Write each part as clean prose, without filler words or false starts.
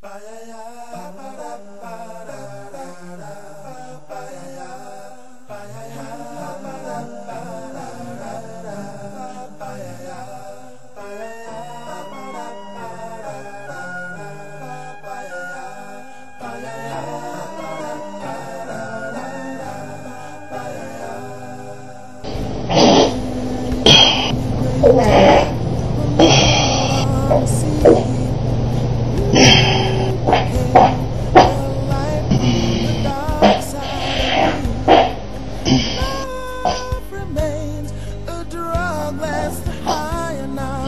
Remains a drug that's high enough.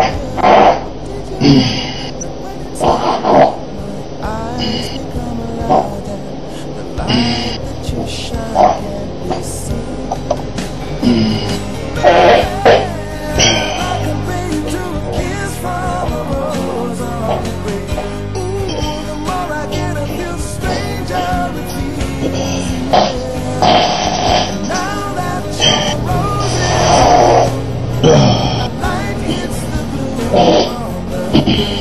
Eyes become larger. The light that you shine can't be seen. I compare you to a kiss from a rose on the grave. Ooh, the more I get of you, the stranger it feels. And now that your rose is blue, a light hits the blue on the grave.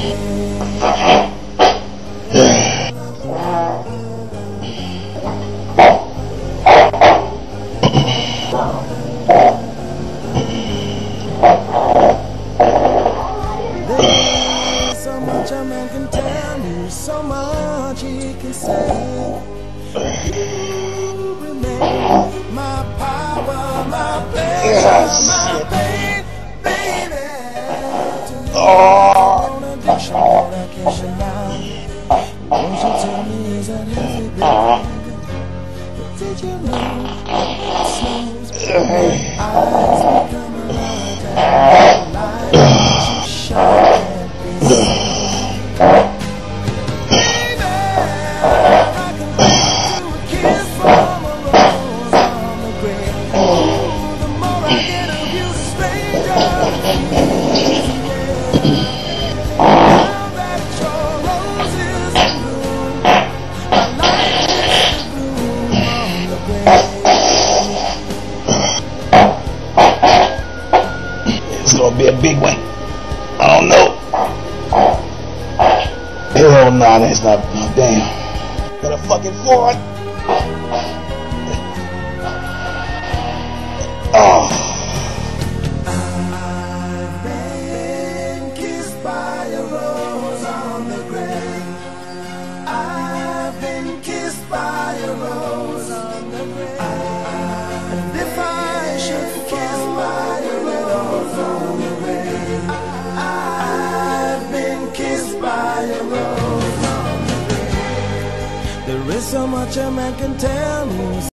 There's so much a man can tell you, so much he can say. You remain my power, my pleasure, my pain, baby. On addiction, medication now. Won't you tell me is that healthy, baby? But did you know that snows my eyes become larger? Light that you shine can't be seen. Baby, I can feel you a kiss from a rose on the grave. Ooh, the more I get of you, the stranger it feels. Now that your rose is in bloom, a light hits the bloom on the grave. It's gonna be a big one. I don't know. Hell no, that's not. Oh, damn. Got a fucking Ford. Oh. I've been kissed by a rose on the grave. I've been kissed by a rose on the grave. And if I should kiss by a rose on the grave, I've been kissed by a rose on the grave. There is so much a man can tell me.